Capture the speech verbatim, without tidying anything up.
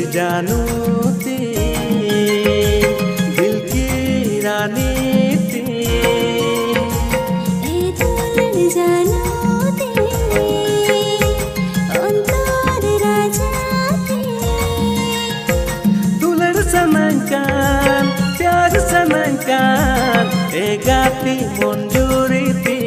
जानू ती दिल की रानी ती ए दुल्हन जानू ती अंतर राजा ती दुल्हन senangkan प्यार senangkan ए गाती मंजूरी ती